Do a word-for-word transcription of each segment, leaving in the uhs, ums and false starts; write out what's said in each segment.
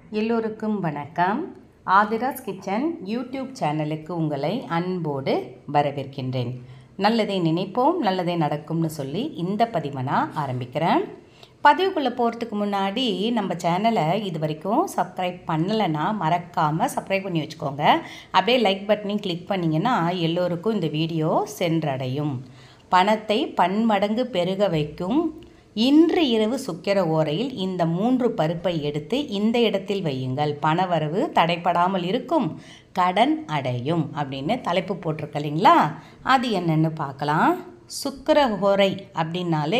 எல்லோருக்கும் வணக்கம். Aadhira's kitchen YouTube சேனலுக்கு உங்களை அன்போடு வரவேற்கின்றேன். நல்லதை நினைப்போம், நல்லதே நடக்கும்னு சொல்லி இந்த பதிவை நான் ஆரம்பிக்கிறேன். பதிவுக்குள்ளே போகிறதுக்கு முன்னாடி நம்ம சேனலை இது வரைக்கும் சப்ஸ்கிரைப் பண்ணலைன்னா மறக்காமல் சப்ஸ்கிரைப் பண்ணி வச்சுக்கோங்க. அப்படியே லைக் பட்டனையும் கிளிக் பண்ணிங்கன்னா எல்லோருக்கும் இந்த வீடியோ சென்றடையும். பணத்தை பன்மடங்கு பெருக வைக்கும் இன்று இரவு சுக்கிர ஓரையில் இந்த மூன்று பருப்பை எடுத்து இந்த இடத்தில் வையுங்கள். பணவரவு தடைப்படாமல் இருக்கும், கடன் அடையும் அப்படின்னு தலைப்பு போட்டிருக்க இல்லைங்களா? அது என்னென்னு பார்க்கலாம். சுக்கிர ஓரை அப்படின்னாலே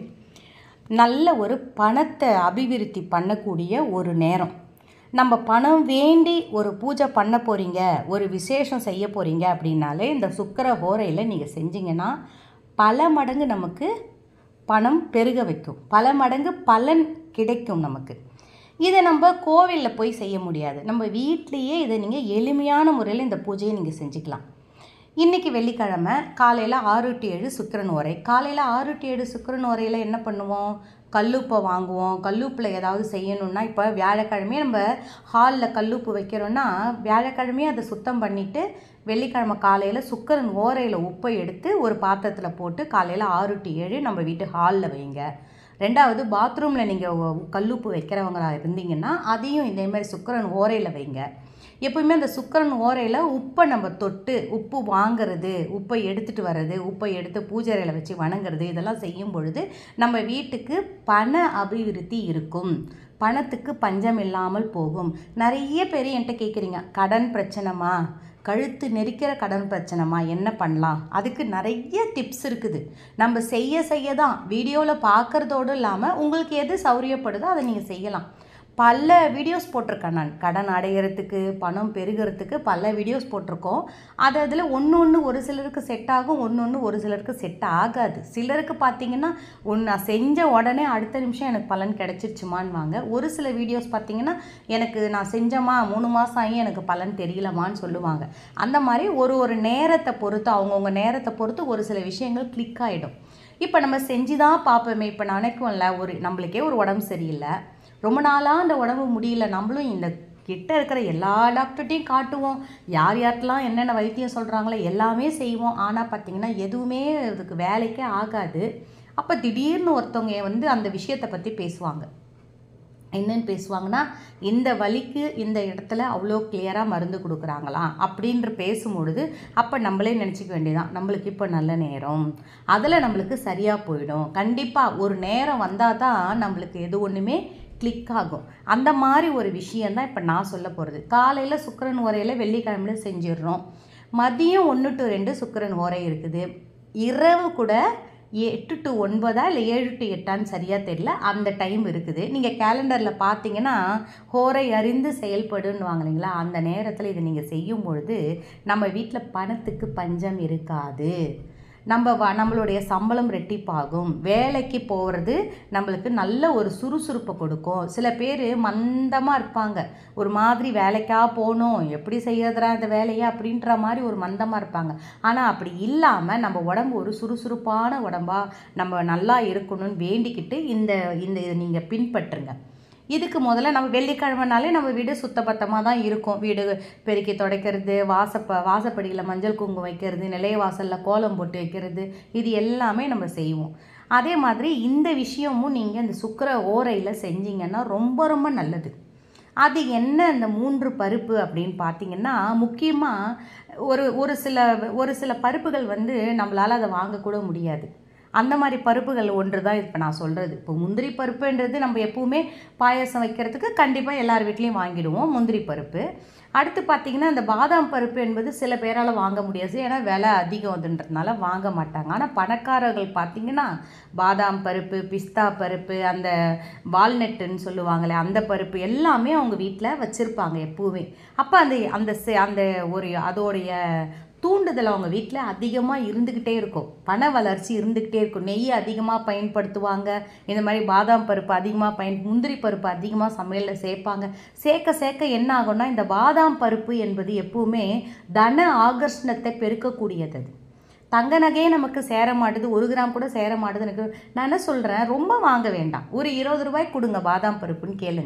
நல்ல ஒரு பணத்தை அபிவிருத்தி பண்ணக்கூடிய ஒரு நேரம். நம்ம பணம் வேண்டி ஒரு பூஜை பண்ண போகிறீங்க, ஒரு விசேஷம் செய்ய போகிறீங்க அப்படின்னாலே இந்த சுக்கிர ஓரையில் நீங்கள் செஞ்சீங்கன்னா பல மடங்கு நமக்கு பணம் பெருக வைக்கும், பல மடங்கு பலன் கிடைக்கும் நமக்கு. இதை நம்ம கோவிலில் போய் செய்ய முடியாது, நம்ம வீட்லேயே இதை நீங்கள் எளிமையான முறையில் இந்த பூஜையை நீங்கள் செஞ்சுக்கலாம். இன்றைக்கி வெள்ளிக்கிழமை காலையில் ஆறு டு ஏழு சுக்கிரன் ஓரை. காலையில் ஆறு டு ஏழு சுக்கிரன் ஓரையில் என்ன பண்ணுவோம்? கல்லுப்பை வாங்குவோம். கல்லுப்பில் ஏதாவது செய்யணுன்னா, இப்போ வியாழக்கிழமையே நம்ம ஹாலில் கல்லுப்பு வைக்கிறோன்னா வியாழக்கிழமையே அதை சுத்தம் பண்ணிவிட்டு வெள்ளிக்கிழமை காலையில் சுக்கிரன் ஓரையில் உப்பை எடுத்து ஒரு பாத்திரத்தில் போட்டு காலையில் ஆறு டு ஏழு நம்ம வீட்டு ஹாலில் வைங்க. ரெண்டாவது, பாத்ரூமில் நீங்கள் கல்லுப்பு வைக்கிறவங்களா இருந்தீங்கன்னா அதையும் இதேமாதிரி சுக்கிரன் ஓரையில் வைங்க. எப்பவுமே அந்த சுக்கிரன் ஓரையில் உப்பை நம்ம தொட்டு உப்பு வாங்கிறது, உப்பை எடுத்துகிட்டு வர்றது, உப்பை எடுத்து பூஜை அறையில் வச்சு வணங்குறது, இதெல்லாம் செய்யும் பொழுது நம்ம வீட்டுக்கு பண அபிவிருத்தி இருக்கும், பணத்துக்கு பஞ்சம் இல்லாமல் போகும். நிறைய பேர் என்கிட்ட கேட்குறீங்க, கடன் பிரச்சனைமா, கழுத்து நெரிக்கிற கடன் பிரச்சனைமா, என்ன பண்ணலாம்? அதுக்கு நிறைய டிப்ஸ் இருக்குது. நம்ம செய்ய செய்ய தான் வீடியோவில் பார்க்குறதோடு இல்லாமல் உங்களுக்கு எது சௌரியப்படுதோ அதை நீங்கள் செய்யலாம். பல வீடியோஸ் போட்டிருக்கேன் நான். கடன் அடைகிறதுக்கு, பணம் பெருகிறதுக்கு பல வீடியோஸ் போட்டிருக்கோம். அது அதில் ஒன்று ஒன்று ஒரு சிலருக்கு செட் ஆகும், ஒன்று ஒன்று ஒரு சிலருக்கு செட் ஆகாது. சிலருக்கு பார்த்திங்கன்னா ஒன்று நான் செஞ்ச உடனே அடுத்த நிமிஷம் எனக்கு பலன் கிடச்சிருச்சுமான்னு வாங்க. ஒரு சில வீடியோஸ் பார்த்திங்கன்னா எனக்கு நான் செஞ்சமா மூணு மாதம் ஆகி எனக்கு பலன் தெரியலமான்னு சொல்லுவாங்க. அந்த மாதிரி ஒரு ஒரு நேரத்தை பொறுத்து, அவங்கவுங்க நேரத்தை பொறுத்து ஒரு சில விஷயங்கள் கிளிக் ஆகிடும். இப்போ நம்ம செஞ்சு தான் பார்ப்போமே. இப்போ நினைக்கும்ல, ஒரு நம்மளுக்கே ஒரு உடம்பு சரியில்லை, ரொம்ப நாளாக அந்த உடம்பு முடியல, நம்மளும் இந்த கிட்ட இருக்கிற எல்லா டாக்டர்கிட்டையும் காட்டுவோம், யார் யார்ட்டெலாம் என்னென்ன வைத்தியம் சொல்கிறாங்களோ எல்லாமே செய்வோம். ஆனால் பார்த்திங்கன்னா எதுவுமே அதுக்கு வேலைக்கே ஆகாது. அப்போ திடீர்னு ஒருத்தவங்க வந்து அந்த விஷயத்தை பற்றி பேசுவாங்க. என்னென்னு பேசுவாங்கன்னா, இந்த வலிக்கு இந்த இடத்துல அவ்வளோ கிளியராக மருந்து கொடுக்குறாங்களாம் அப்படின்ற பேசும்பொழுது அப்போ நம்மளே நினச்சிக்க வேண்டியதான், நம்மளுக்கு இப்போ நல்ல நேரம், அதில் நம்மளுக்கு சரியாக போயிடும். கண்டிப்பாக ஒரு நேரம் வந்தால் தான் நம்மளுக்கு எது ஒன்றுமே கிளிக் ஆகும். அந்த மாதிரி ஒரு விஷயந்தான் இப்போ நான் சொல்ல போகிறது. காலையில் சுக்கிரன் ஓரையில் வெள்ளிக்கிழமையில செஞ்சிடுறோம். மதியம் ஒன்று டு ரெண்டு சுக்கிரன் ஓரை இருக்குது. இரவு கூட எட்டு டு ஒன்பதா இல்லை ஏழு டு எட்டான்னு சரியாக தெரியல, அந்த டைம் இருக்குது. நீங்கள் கேலண்டரில் பார்த்தீங்கன்னா ஹோரை அறிந்து செயல்படுன்னு வாங்க இல்லைங்களா, அந்த நேரத்தில் இதை நீங்கள் செய்யும் பொழுது நம்ம வீட்டில் பணத்துக்கு பஞ்சம் இருக்காது. நம்ம வ நம்மளுடைய சம்பளம் ரெட்டிப்பாகும். வேலைக்கு போகிறது நம்மளுக்கு நல்ல ஒரு சுறுசுறுப்பை கொடுக்கும். சில பேர் மந்தமாக இருப்பாங்க, ஒரு மாதிரி வேலைக்காக போகணும், எப்படி செய்யறதுரா இந்த வேலையை அப்படின்ற மாதிரி ஒரு மந்தமாக இருப்பாங்க. ஆனால் அப்படி இல்லாமல் நம்ம உடம்பு ஒரு சுறுசுறுப்பான உடம்பாக நம்ம நல்லா இருக்கணும்னு வேண்டிக்கிட்டு இந்த இந்த இதை நீங்கள் பின்பற்றுங்க. இதுக்கு முதல்ல நம்ம வெள்ளிக்கிழமைனாலே நம்ம வீடு சுத்தபத்தமாக தான் இருக்கும். வீடு பெருக்கி துடைக்கிறது, வாசப்ப வாசப்படியில் மஞ்சள் குங்குமம் வைக்கிறது, நிலைய வாசலில் கோலம் போட்டு வைக்கிறது, இது எல்லாமே நம்ம செய்வோம். அதே மாதிரி இந்த விஷயமும் நீங்கள் இந்த சுக்கிர ஓரையில் செஞ்சீங்கன்னா ரொம்ப ரொம்ப நல்லது. அது என்ன இந்த மூன்று பருப்பு அப்படின்னு பார்த்தீங்கன்னா, முக்கியமாக ஒரு ஒரு சில ஒரு சில பருப்புகள் வந்து நம்மளால் அதை வாங்கக்கூட முடியாது. அந்த மாதிரி பருப்புகள் ஒன்று தான் இப்போ நான் சொல்கிறது. இப்போ முந்திரி பருப்புன்றது நம்ம எப்பவுமே பாயசம் வைக்கிறதுக்கு கண்டிப்பாக எல்லார் வீட்லேயும் வாங்கிடுவோம், முந்திரி பருப்பு. அடுத்து பார்த்திங்கன்னா இந்த பாதாம் பருப்பு என்பது சில பேரால் வாங்க முடியாது, ஏன்னா விலை அதிகம் அதுன்றதுனால வாங்க மாட்டாங்க. ஆனால் பணக்காரர்கள் பார்த்திங்கன்னா பாதாம் பருப்பு, பிஸ்தா பருப்பு, அந்த வால்நட்டுன்னு சொல்லுவாங்களே அந்த பருப்பு எல்லாமே அவங்க வீட்டில் வச்சுருப்பாங்க எப்போவுமே. அப்போ அந்த அந்த அந்த ஒரு அதோடைய தூண்டுதல் அவங்க வீட்டில் அதிகமாக இருந்துக்கிட்டே இருக்கும், பண வளர்ச்சி இருந்துக்கிட்டே இருக்கும். நெய் அதிகமாக பயன்படுத்துவாங்க, இந்த மாதிரி பாதாம் பருப்பு அதிகமாக பயன் முந்திரி பருப்பு அதிகமாக சமையலில் சேர்ப்பாங்க. சேர்க்க சேர்க்க என்ன ஆகும்னா, இந்த பாதாம் பருப்பு என்பது எப்பவுமே தன ஆகர்ஷணத்தை பெருக்கக்கூடியது. தங்க நகையே நமக்கு சேர மாட்டுது, ஒரு கிராம் கூட சேர மாட்டுது. எனக்கு நான் என்ன சொல்கிறேன், ரொம்ப வாங்க வேண்டாம், ஒரு இருபது ரூபாய்க்கு கொடுங்க பாதாம் பருப்புன்னு கேளுங்க.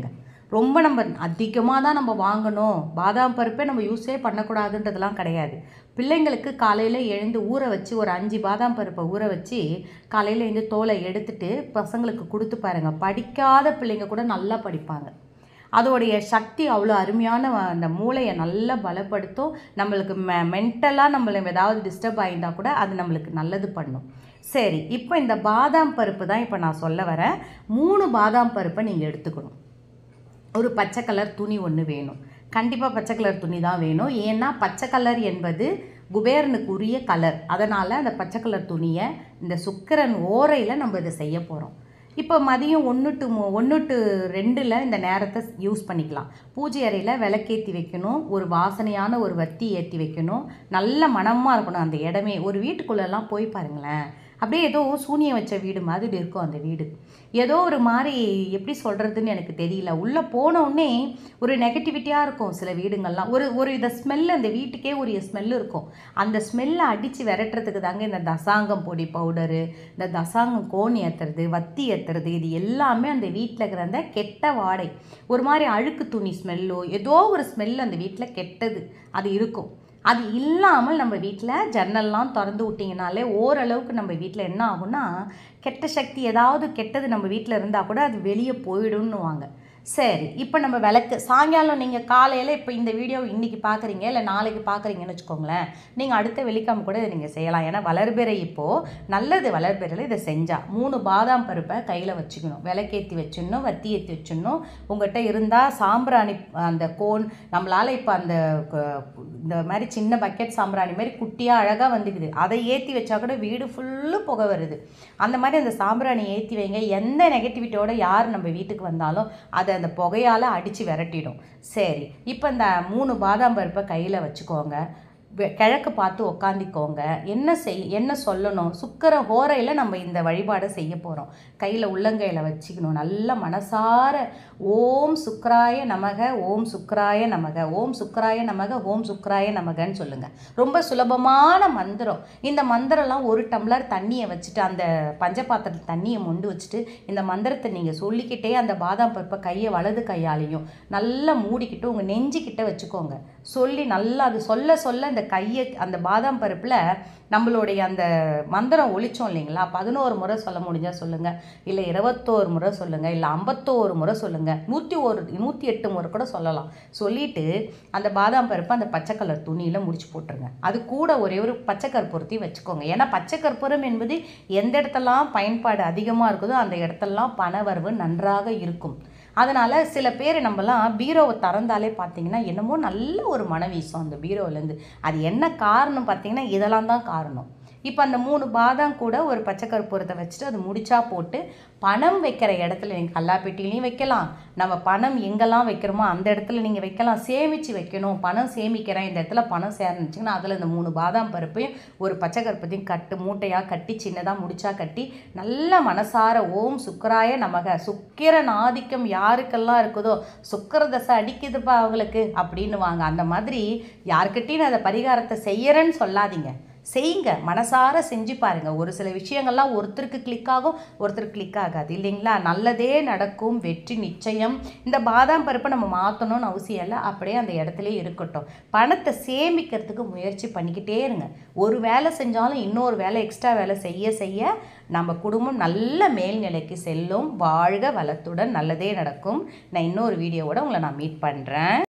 ரொம்ப நம்ம அதிகமாக தான் நம்ம வாங்கணும், பாதாம் பருப்பே நம்ம யூஸே பண்ணக்கூடாதுன்றதுலாம் கிடையாது. பிள்ளைங்களுக்கு காலையில் எழுந்து ஊற வச்சு ஒரு அஞ்சு பாதாம் பருப்பை ஊற வச்சு காலையில் எழுந்து தோலை எடுத்துட்டு பசங்களுக்கு கொடுத்து பாருங்கள். படிக்காத பிள்ளைங்க கூட நல்லா படிப்பாங்க. அதோடைய சக்தி அவ்வளோ அருமையான அந்த மூளையை நல்லா பலப்படுத்தும். நம்மளுக்கு மெ மென்டலாக நம்மளை ஏதாவது டிஸ்டர்ப் ஆகியிருந்தால் கூட அது நம்மளுக்கு நல்லது பண்ணும். சரி, இப்போ இந்த பாதாம் பருப்பு தான் இப்போ நான் சொல்ல வரேன். மூணு பாதாம் பருப்பை நீங்கள் எடுத்துக்கணும். ஒரு பச்சை கலர் துணி ஒன்று வேணும். கண்டிப்பாக பச்சை கலர் துணி தான் வேணும். ஏன்னா பச்சை கலர் என்பது குபேரனுக்கு உரிய கலர். அதனால் அந்த பச்சை கலர் துணியை இந்த சுக்கிரன் ஓரையில் நம்ம இதை செய்ய போகிறோம். இப்போ மதியம் ஒன்று டு மூ ஒன்று டு ரெண்டில் இந்த நேரத்தை யூஸ் பண்ணிக்கலாம். பூஜை அறையில் விளக்கேற்றி வைக்கணும், ஒரு வாசனையான ஒரு வத்தி ஏற்றி வைக்கணும், நல்ல மணமாக இருக்கணும் அந்த இடமே. ஒரு வீட்டுக்குள்ளெல்லாம் போய் பாருங்களேன், அப்படியே ஏதோ சூனியம் வச்ச வீடு மாதிரி இருக்கும் அந்த வீடு. ஏதோ ஒரு மாதிரி எப்படி சொல்கிறதுன்னு எனக்கு தெரியல. உள்ளே போனோடனே ஒரு நெகட்டிவிட்டியாக இருக்கும் சில வீடுங்கள்லாம். ஒரு ஒரு இதை ஸ்மெல்லு, அந்த வீட்டுக்கே ஒரு ஸ்மெல்லு இருக்கும். அந்த ஸ்மெல்லை அடித்து விரட்டுறதுக்கு தாங்க இந்த தசாங்கம் பொடி பவுடரு, இந்த தசாங்கம் கோன் ஏற்றுறது, வத்தி ஏற்றுறது, இது எல்லாமே அந்த வீட்டில் இருக்கிற அந்த கெட்ட வாடை, ஒரு மாதிரி அழுக்கு துணி ஸ்மெல்லோ ஏதோ ஒரு ஸ்மெல் அந்த வீட்டில் கெட்டது அது இருக்கும். அது இல்லாமல் நம்ம வீட்டில் ஜன்னல்லாம் திறந்து விட்டிங்கனாலே ஓரளவுக்கு நம்ம வீட்டில் என்ன ஆகும்னா, கெட்ட சக்தி ஏதாவது கெட்டது நம்ம வீட்டில் இருந்தால் கூட அது வெளியே போயிடும்னுவாங்க. சரி, இப்போ நம்ம விளக்கு சாயங்காலம் நீங்கள் காலையில் இப்போ இந்த வீடியோ இன்றைக்கி பார்க்குறீங்க இல்லை நாளைக்கு பார்க்குறீங்கன்னு வச்சுக்கோங்களேன், நீங்கள் அடுத்த வெள்ளிக்கிழமை கூட இதை நீங்கள் செய்யலாம். ஏன்னா வளர்பிறை இப்போது நல்லது. வளர்பிறையில் இதை செஞ்சால் மூணு பாதாம் பருப்பை கையில் வச்சுக்கணும், விளக்கேற்றி வச்சிடணும், வத்தி ஏற்றி வச்சிடணும். உங்கள்கிட்ட இருந்தால் சாம்பிராணி அந்த கோன், நம்மளால் இப்போ அந்த இந்த மாதிரி சின்ன பக்கெட் சாம்பிராணி மாதிரி குட்டியாக அழகாக வந்துக்குது, அதை ஏற்றி வச்சா கூட வீடு ஃபுல்லு புகை வருது. அந்த மாதிரி அந்த சாம்பிராணி ஏற்றி வைங்க. எந்த நெகட்டிவிட்டியோட யார் நம்ம வீட்டுக்கு வந்தாலும் அதை அந்த புகையால் அடித்து விரட்டிடும். சரி, இப்போ இந்த மூணு பாதாம் பருப்பை கையில் வச்சுக்கோங்க, கிழக்கு பார்த்து உக்காந்திக்கோங்க. என்ன செய் என்ன சொல்லணும், சுக்கிர ஹோரையில் நம்ம இந்த வழிபாடை செய்ய போகிறோம். கையில் உள்ளங்கையில் வச்சுக்கணும், நல்ல மனசார ஓம் சுக்ராய நமக, ஓம் சுக்ராய நமக, ஓம் சுக்ராய நமக, ஓம் சுக்ராய நமகன்னு சொல்லுங்கள். ரொம்ப சுலபமான மந்திரம். இந்த மந்திரம்லாம் ஒரு டம்ளர் தண்ணியை வச்சுட்டு அந்த பஞ்சபாத்திரத்தில் தண்ணியை மொண்டு வச்சுட்டு இந்த மந்திரத்தை நீங்கள் சொல்லிக்கிட்டே அந்த பாதாம் பருப்பை கையை வலது கையாலையும் நல்லா மூடிக்கிட்டு உங்கள் நெஞ்சிக்கிட்ட வச்சுக்கோங்க. சொல்லி நல்லா அது சொல்ல சொல்ல அந்த கையை அந்த பாதாம் பருப்பில் நம்மளுடைய அந்த மந்திரம் ஒழிச்சோம் இல்லைங்களா, பதினோரு முறை சொல்ல முடிஞ்சால் சொல்லுங்கள், இல்லை இருபத்தோரு முறை சொல்லுங்கள், இல்லை ஐம்பத்தோரு முறை சொல்லுங்கள், நூற்றி ஒரு நூற்றி எட்டு முறை கூட சொல்லலாம். சொல்லிவிட்டு அந்த பாதாம் பருப்பை அந்த பச்சை கலர் துணியில் முடிச்சு போட்டுருங்க. அது கூட ஒரே ஒரு பச்சை கற்பூரத்தையும் வச்சுக்கோங்க. ஏன்னா பச்சை கற்பூரம் என்பது எந்த இடத்தெல்லாம் பயன்பாடு அதிகமாக இருக்குதோ அந்த இடத்தெல்லாம் பணவரவு நன்றாக இருக்கும். அதனால் சில பேர் நம்மலாம் பீரோவை திறந்தாலே பார்த்திங்கன்னா என்னமோ நல்ல ஒரு மனம் வீசும் அந்த பீரோவிலேருந்து. அது என்ன காரணம் பார்த்திங்கன்னா இதெல்லாம் தான் காரணம். இப்போ அந்த மூணு பாதாம் கூட ஒரு பச்சை கற்பூரத்தை வச்சுட்டு அது முடிச்சா போட்டு பணம் வைக்கிற இடத்துல நீங்கள் கல்லாப்பெட்டிலையும் வைக்கலாம், நம்ம பணம் எங்கெல்லாம் வைக்கிறோமோ அந்த இடத்துல நீங்கள் வைக்கலாம். சேமித்து வைக்கணும், பணம் சேமிக்கிறேன் இந்த இடத்துல பணம் சேர்ந்துச்சிங்கன்னா அதில் இந்த மூணு பாதாம் பருப்பையும் ஒரு பச்சை கற்பூரத்தையும் கட்டு மூட்டையாக கட்டி சின்னதாக முடிச்சா கட்டி நல்ல மனசார ஓம் சுக்கராய நமக, சுக்கிரன் ஆதிக்கம் யாருக்கெல்லாம் இருக்குதோ சுக்கிர தசை அடிக்குதுப்பா அவங்களுக்கு அப்படின்னு வாங்க. அந்த மாதிரி யாருக்கிட்டையும் அதை பரிகாரத்தை செய்யறேன்னு சொல்லாதீங்க, செய்யுங்க, மனசார செஞ்சு பாருங்கள். ஒரு சில விஷயங்கள்லாம் ஒருத்தருக்கு கிளிக் ஆகும், ஒருத்தருக்கு கிளிக் ஆகாது இல்லைங்களா. நல்லதே நடக்கும், வெற்றி நிச்சயம். இந்த பாதாம் பருப்பை நம்ம மாற்றணும்னு அவசியம் இல்லை, அப்படியே அந்த இடத்துல இருக்கட்டும். பணத்தை சேமிக்கிறதுக்கு முயற்சி பண்ணிக்கிட்டே இருங்க. ஒரு வேலை செஞ்சாலும் இன்னொரு வேலை எக்ஸ்ட்ரா வேலை செய்ய செய்ய நம்ம குடும்பம் நல்ல மேல்நிலைக்கு செல்லும். வாழ்க வளத்துடன், நல்லதே நடக்கும். நான் இன்னொரு வீடியோவோட உங்களை நான் மீட் பண்ணுறேன்.